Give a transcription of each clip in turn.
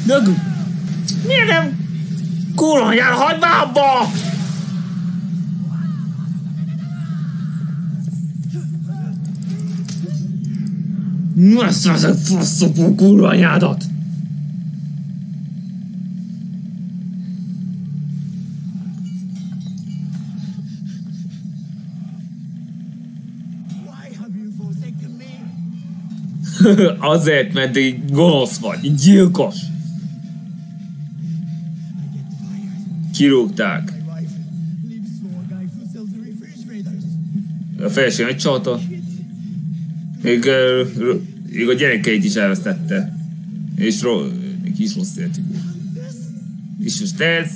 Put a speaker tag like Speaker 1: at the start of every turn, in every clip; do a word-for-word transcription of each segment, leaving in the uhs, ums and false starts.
Speaker 1: Dög! Miért nem? Kurva jár, hagyd már abba! Ezt veszek faszopó kurva anyádat! Azért, mert így gonosz vagy, így gyilkos. Kirúgták. A felső egy csata. Még, uh, még a gyerekeit is elvesztette. És ro neki is rossz életük volt. És most ez.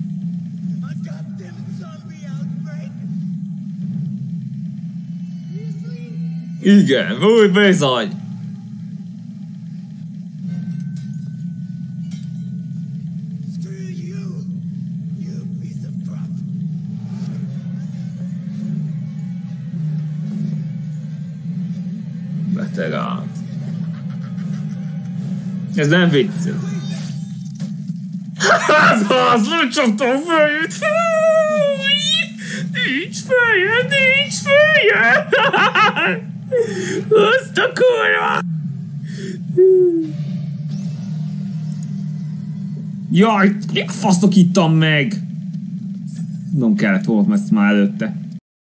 Speaker 1: Igen, új bizony. Beteg át. Ez nem vicc. Ez az, nem csaptam följött. Nincs följön, nincs följön. Azt a kurva. Jaj, mi a fasztok ittam meg? Nem kellett volna ezt már előtte.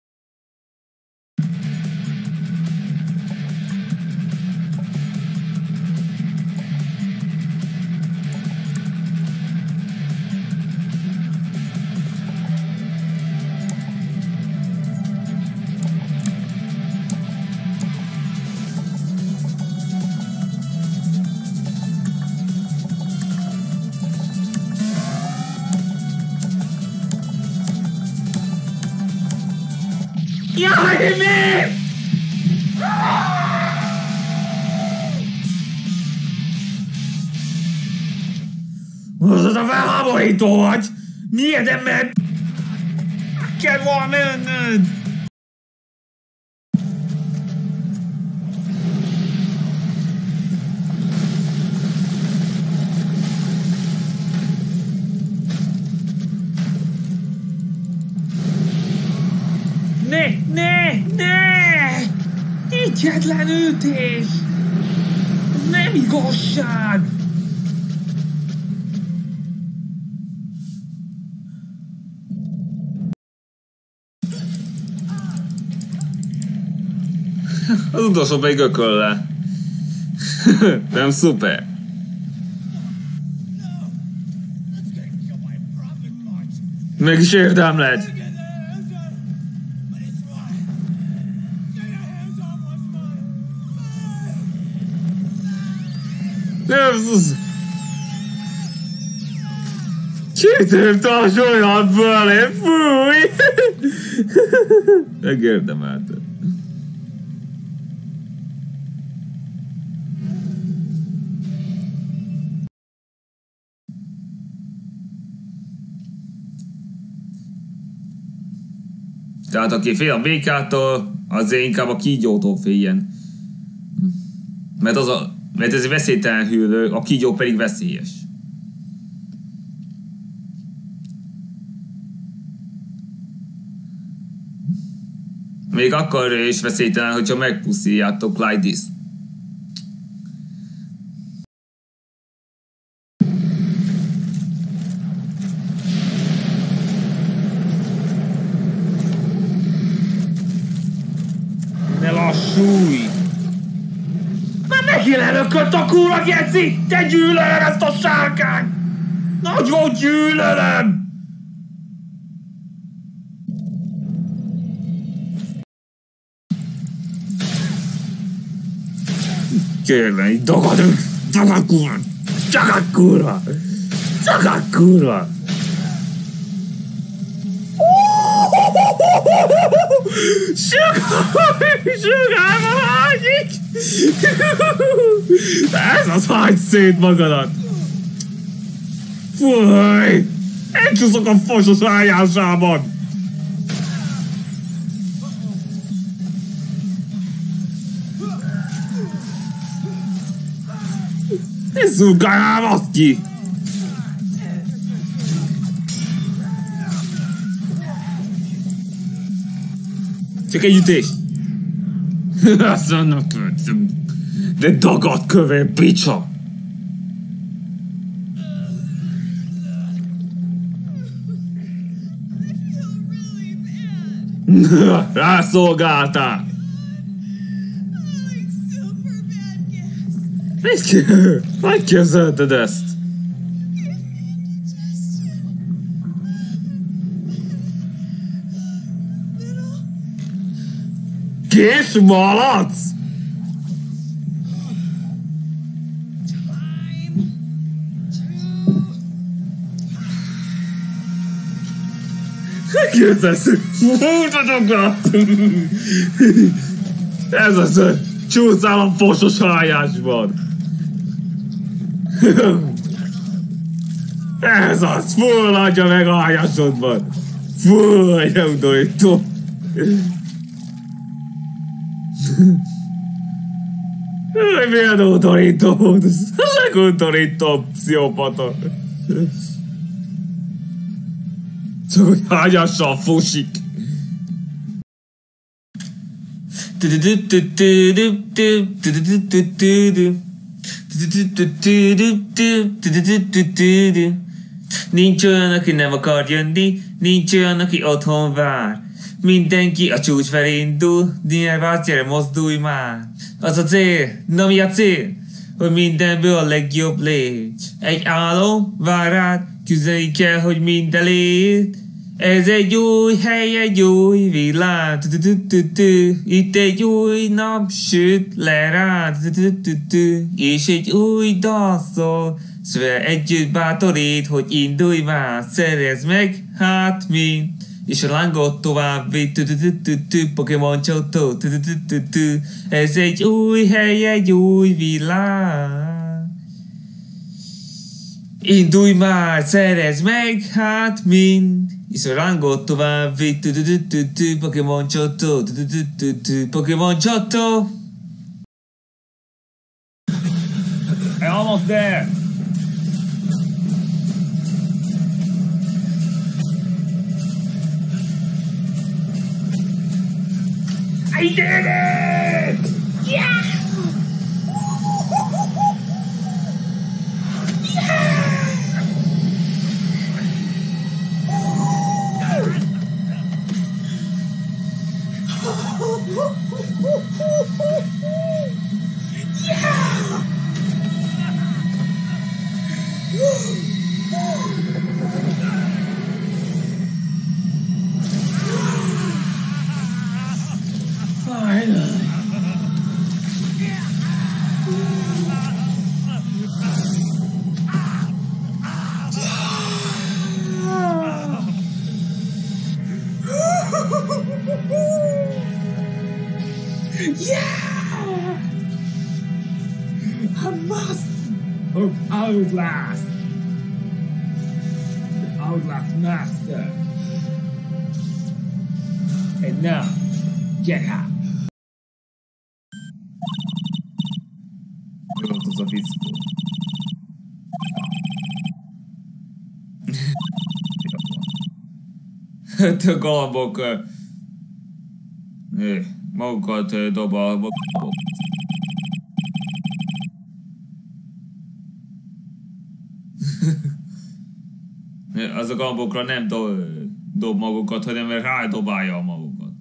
Speaker 1: Jaj, mi? Az a felháborító vagy! Miért ember? Kell volna menned! Ne, ne, ne! Egyetlen ütés! Ez nem igazság! Az utolsó pedig ököl le. Nem szuper? Meg is érdemled! Csitérte a saját bőlé, fúj! Megérdemelte. Tehát aki fél a békától, azért inkább a kígyótól féljen. Mert, az a, mert ez egy veszélytelen hűlő, a kígyó pedig veszélyes. Még akkor is veszélytelen, hogyha megpusziljátok like this. Ne lassulj! Már megint elökölt a kurva geci! Te gyűlölöm ezt a sárkányt! Nagyon gyűlölöm! Kérlek, dagadunk! Dagad kurva! Dagad kurva! Dagad kurva! Sugár! Sugárba vágyik! Ez az, hagyd szét magadat! Fúj! Én csúszok a fosos ágyásában! Nézzük, ám azt ki! Csak egy ütés. Azt mondom, de dagadt kövér, picsa. Rászolgáltál. Hogy képzelted ezt? Kis malac? Képzelsz? Fújtatok! Ez az a csúszállam fosos hájásban. Ez az, fulladja meg a hájásodban. Fúj, nem undorító. Milyen undorító? Ez a legundorítóbb pszichopata. Csak hogy hágyással fusik. Nincs olyan, aki nem akar jönni, nincs olyan, aki otthon vár. Mindenki a csúcs felé indul, nyilván gyere, mozdulj már. Az a cél, na mi a cél? Hogy mindenből a legjobb légy. Egy álom vár rád, küzdeni kell, hogy minden légy. Ez egy új hely, egy új világ. Itt egy új nap süt le rád. És egy új dal szól. Szóval együtt bátorít, hogy indulj már. Szerezd meg, hát mint. És a lángot tovább vitt, Pokémon csató. Ez egy új hely, egy új világ. Indulj már, szerezd meg, hát mind. És a lángot tovább vitt, Pokémon csató. Pokémon csató. I'm almost there. I did it! Yeah! Outlast! The Outlast Master! And now, get out! Mi volt az a fickó? A galambok magukat dob a galambok. Az a galambokra nem dob, dob magukat, hanem rádobálja a magukat.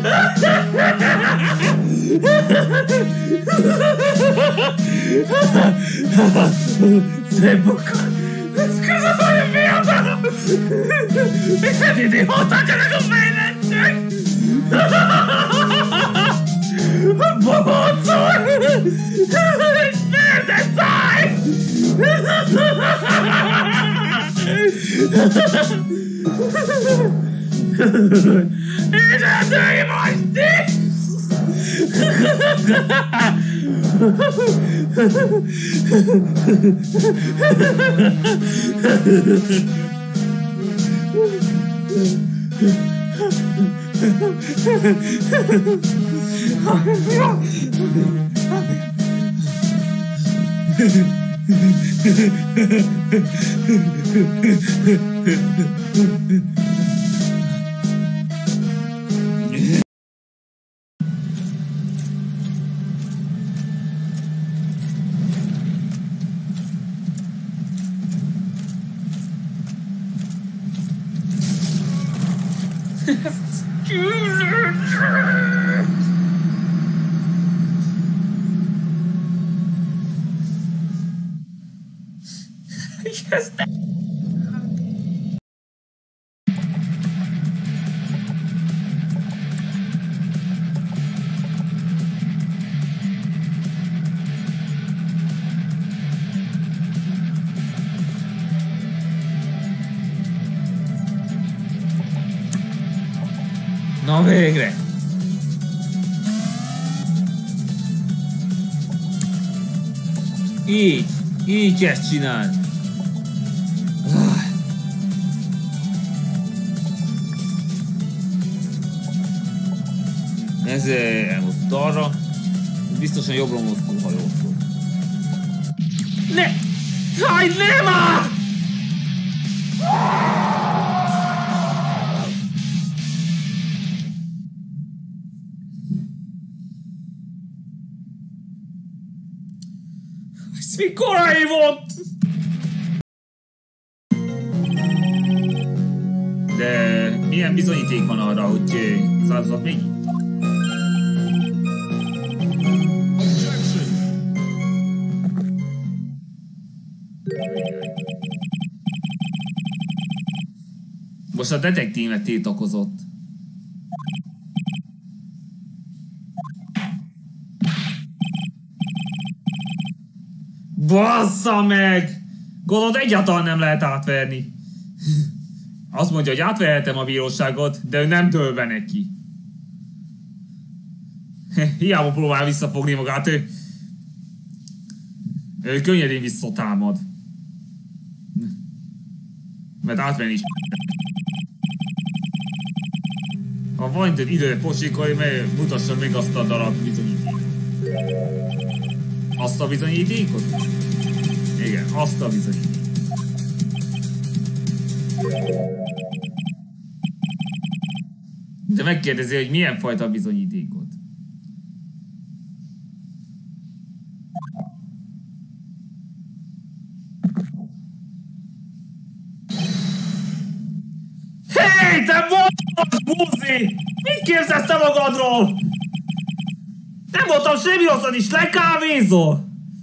Speaker 2: Szép bokor! Ez között olyan fiatal! Milyen idióták ennek a fejlettek! Babocol! Egy félde száj! És erdői vagy ti! Yes.
Speaker 1: Na végre! Így, így ezt csináld. Ez elmozdult arra, biztosan jobbra mozdul hajótól.
Speaker 2: Ne! Hagyd, ne már! Ez mi korai volt?
Speaker 1: De milyen bizonyíték van arra, hogy az áldozat még itt? Most a detektívnek tiltakozott. Bassza meg! Gondolod, egyáltalán nem lehet átverni. Azt mondja, hogy átverhetem a bíróságot, de ő nem dől be neki. Hiába próbál visszafogni magát, ő... ő könnyedén visszatámad. Mert átverni is. Ha van időre pocsikolj, mert mutassa még azt a darab bizonyítékot. Azt a bizonyítékot? Igen, azt a bizonyítékot. De megkérdezi, hogy milyen fajta bizonyítékot.
Speaker 2: Hé, te volt, buzi! Mit képzelsz te magadról? Nem voltam semmi rosszat is, lekávézol!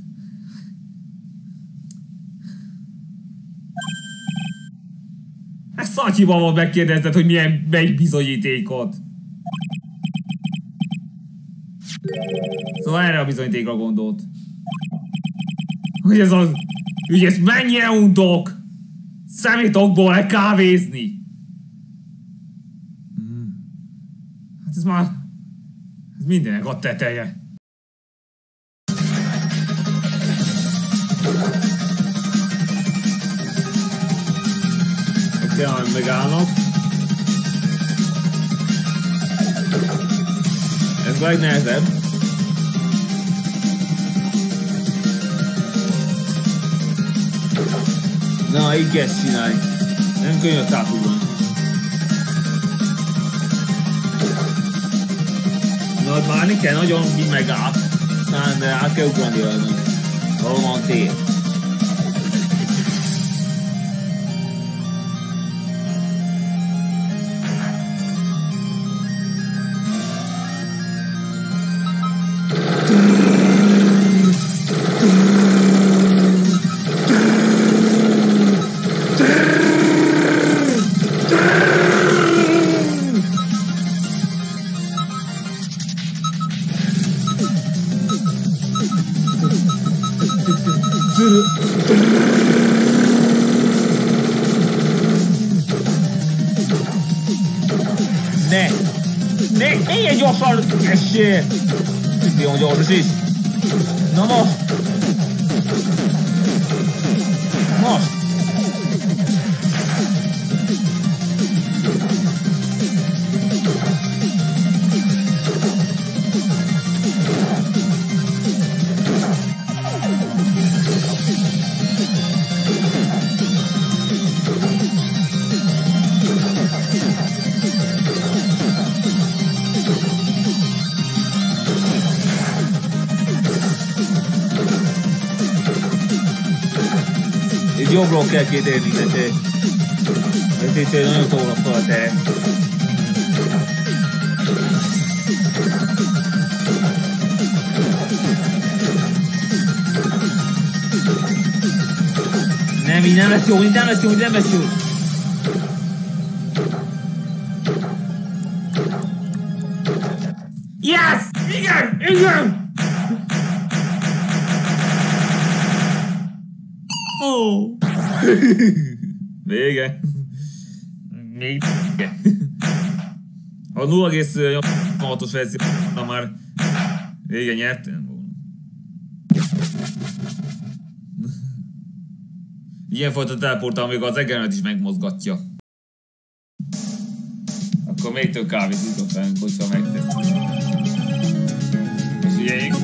Speaker 2: Ez szatyiban volt megkérdezned, hogy milyen, melyik bizonyítékot.
Speaker 1: Szóval erre a bizonyítékra gondolt.
Speaker 2: Hogy ez az... Hogy ezt mennyien undok! Szemétokból lekávézni!
Speaker 1: Hmm. Hát ez már... ez mindenek a teteje. Tényleg megállnak. Ez a legnehezebb. Na, így ezt csinálj. Nem könnyű a tápugrani. Na, várni kell nagyon, mi megállt. Aztán át kell ugrani rajta. Hol van tér?
Speaker 2: Ne! Ne! Milyen gyorsan essél! Nagyon gyors is! Na most! Most! Itt jobbról kell kérdezni, de te... Ez itt nagyon tolnak fel, te... Nem, így nem lesz jó, így nem lesz jó, így nem lesz jó. Yes! Igen! Igen! Oh. Vége. Még vége. A nulla egész nyolcas verzióban már vége nyertem volna. Ilyenfajta teleportál még az egemet is megmozgatja. Akkor még több kávét jutottunk, hogyha megtettük. És figyeljünk.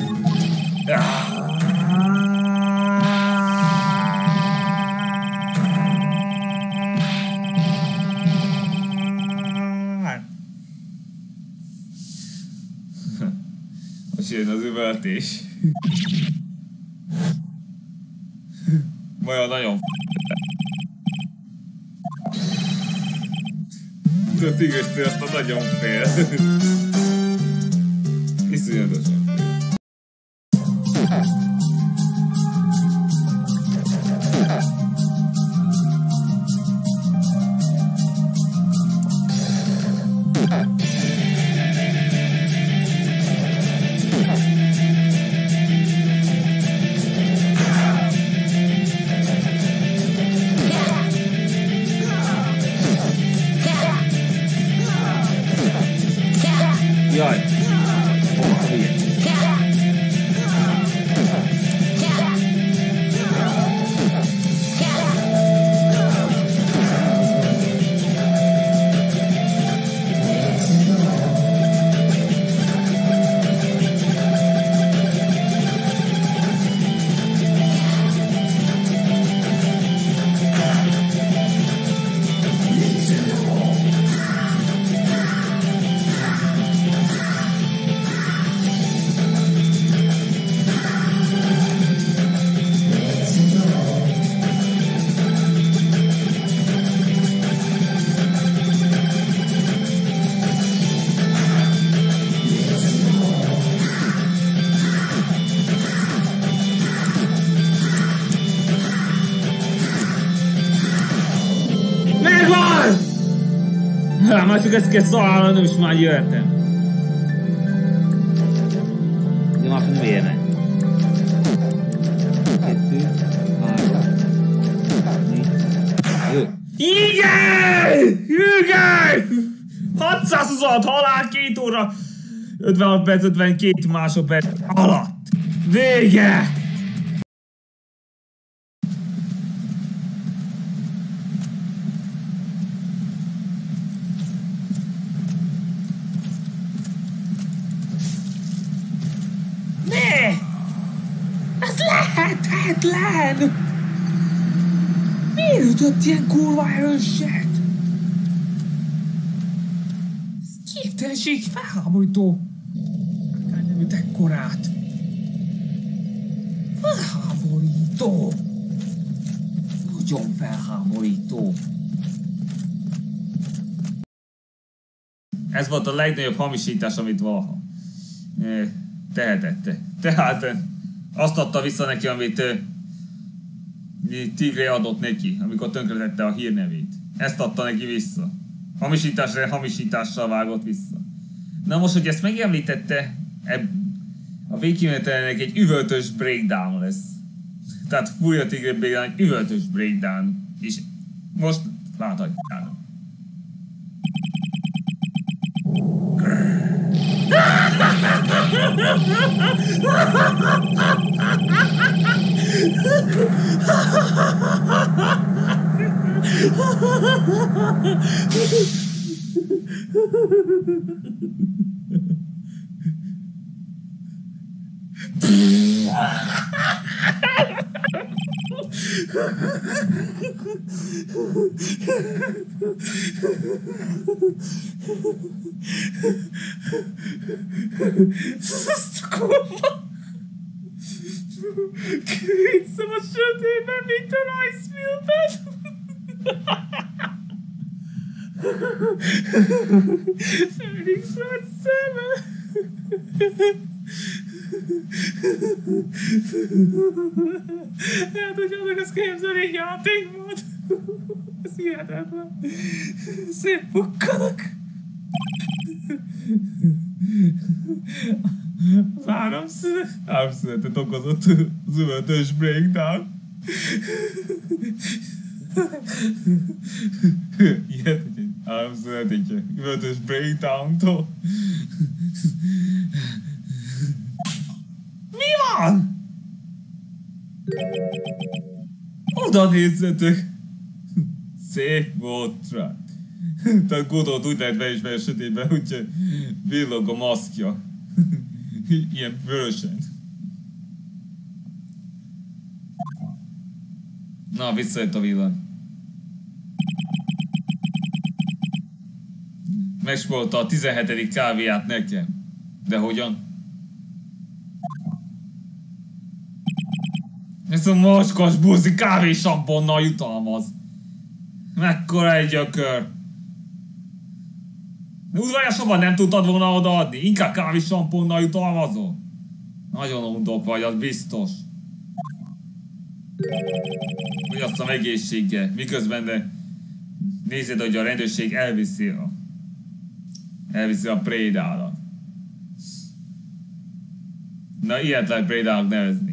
Speaker 2: Most jön az üvöltés. Vajon nagyon f***. Tigöstől azt a nagyon fél. Iszonyatosan fél. Jaj! Hova, hülye? Hát már csak ezt kell szalálnom, és már jöttem. De már nem érnek. Kettő, három, négy, öt. Igen! Igen! hatszázhuszonhat halál két óra, ötvenhat perc, ötvenkét másodperc alatt. Vége! Lehetetlen! Miért ütött ilyen kurva erőset? Ez képtelenség felháborító. Akár nem üt ekkorát. Felháborító. Nagyon felháborító. Ez volt a legnagyobb hamisítás, amit valaha.
Speaker 1: tehetette. Tehát azt adta vissza neki, amit Tigre adott neki, amikor tönkretette a hírnevét. Ezt adta neki vissza. Hamisításra hamisítással vágott vissza. Na most, hogy ezt megemlítette, a végkimenetelnek egy üvöltös breakdown lesz. Tehát Fúria Tigre breakdown, egy üvöltös breakdown. És most láthatjátok.
Speaker 2: Azt a kurva! Kivicem a sötétben, mint a rajzfilmben! Mindig szállt szeme! Hát, hogy annak azt képzelni, egy játék volt. Ez hihetetlen. Szép bukkanak. Az áramszünet. Áramszünetet okozott az üvöltös breakdown. Ilyet, hogy egy áramszünet egy üvöltös breakdown-tól. Mi van? Oda nézzetek! Szép volt rá. Tehát Godot úgy lehet beismerni a sötétben, úgyhogy villog a maszkja. Ilyen vörösen. Na, visszajött a villany. Megspolta a tizenhetedik kávéját nekem. De hogyan? Ez a mocskos buzi kávésamponnal jutalmaz. Mekkora egy gyökör. De udvariasabban nem tudtad volna odaadni? Inkább kávésamponnal jutalmazol? Nagyon undok vagy, az biztos. Ugyasszam egészséggel, miközben de nézed, hogy a rendőrség elviszi a elviszi a prédálat. Na, ilyet lehet prédának nevezni.